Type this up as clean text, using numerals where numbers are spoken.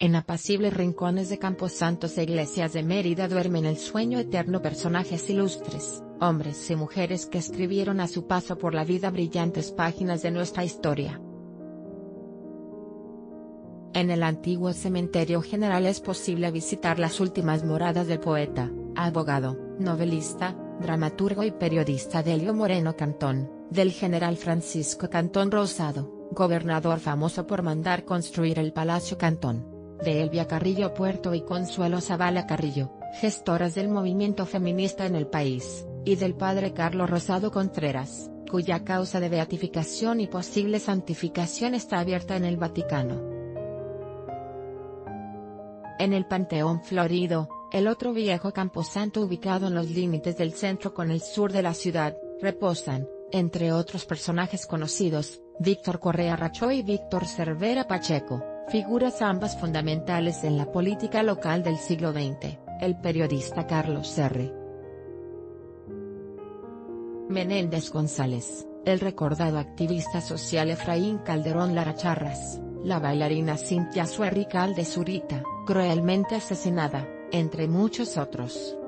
En apacibles rincones de camposantos e iglesias de Mérida duermen el sueño eterno personajes ilustres, hombres y mujeres que escribieron a su paso por la vida brillantes páginas de nuestra historia. En el antiguo cementerio general es posible visitar las últimas moradas del poeta, abogado, novelista, dramaturgo y periodista Delio Moreno Cantón, del general Francisco Cantón Rosado, gobernador famoso por mandar construir el Palacio Cantón, de Elvia Carrillo Puerto y Consuelo Zavala Carrillo, gestoras del movimiento feminista en el país, y del padre Carlos Rosado Contreras, cuya causa de beatificación y posible santificación está abierta en el Vaticano. En el Panteón Florido, el otro viejo camposanto ubicado en los límites del centro con el sur de la ciudad, reposan, entre otros personajes conocidos, Víctor Correa Racho y Víctor Cervera Pacheco, figuras ambas fundamentales en la política local del siglo XX, el periodista Carlos R. Menéndez González, el recordado activista social Efraín Calderón Lara Charras, la bailarina Cintia Suerrical de Zurita, cruelmente asesinada, entre muchos otros.